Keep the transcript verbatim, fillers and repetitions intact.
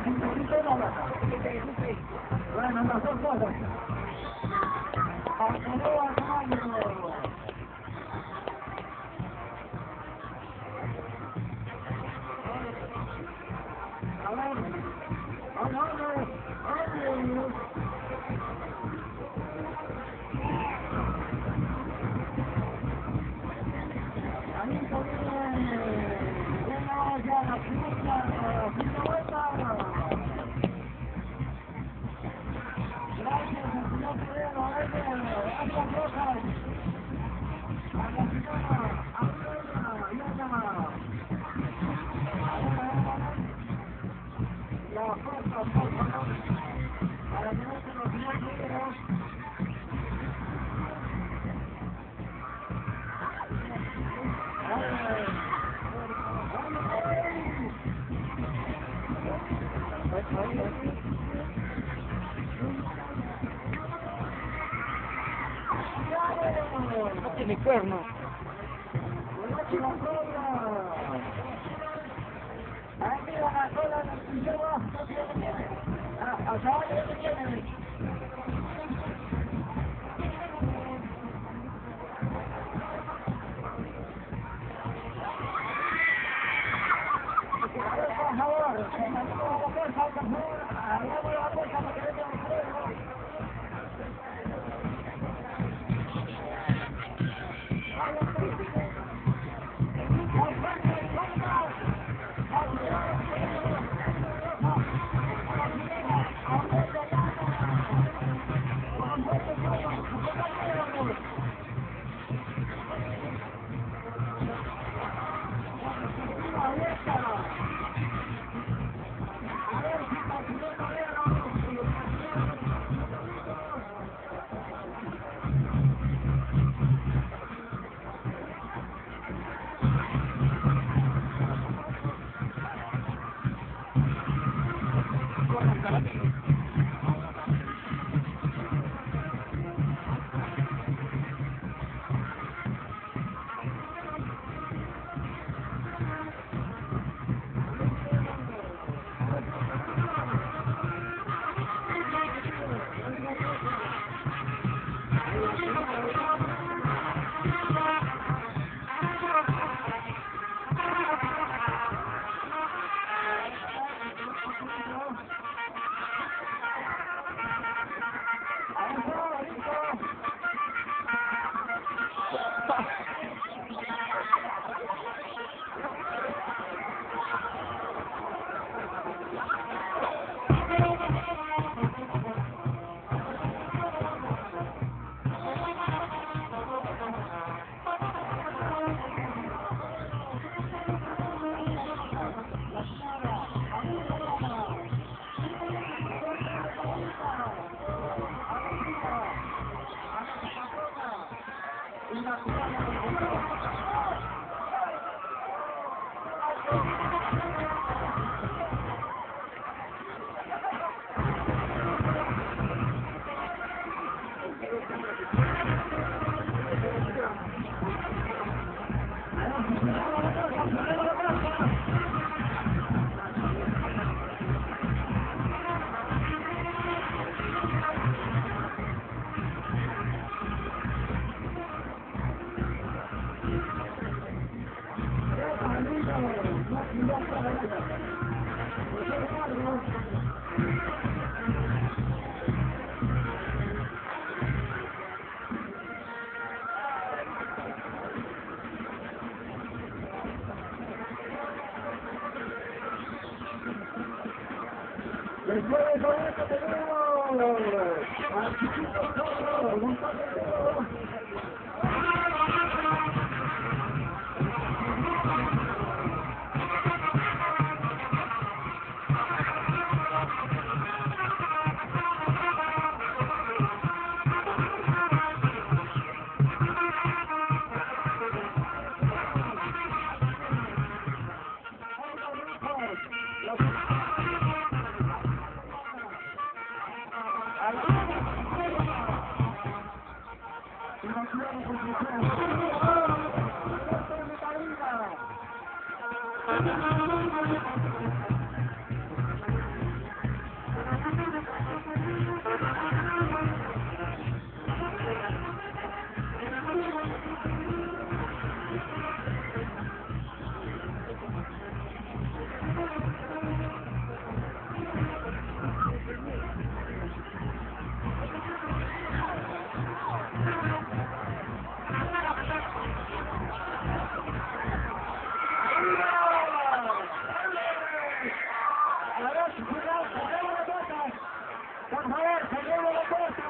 Bueno, las dos cosas. Arturo Armando. A ver, vamos, vamos. Ahí también, una ya la primera, la primera vuelta. Gracias, al señor Pedro, a ver, a las rojas. A la señora, a una, y una. La fuerza, por favor, para que no se nos olvide. No tiene cuerno. Aquí la cola no tiene. Allá no tiene. Por favor, Después de todo esto tenemos al chiquito Zorro, un paseo. A ver, cuidado, cerremos la puerta. Por favor, cerremos la puerta.